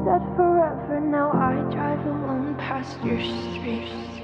said forever, now I drive alone past your street.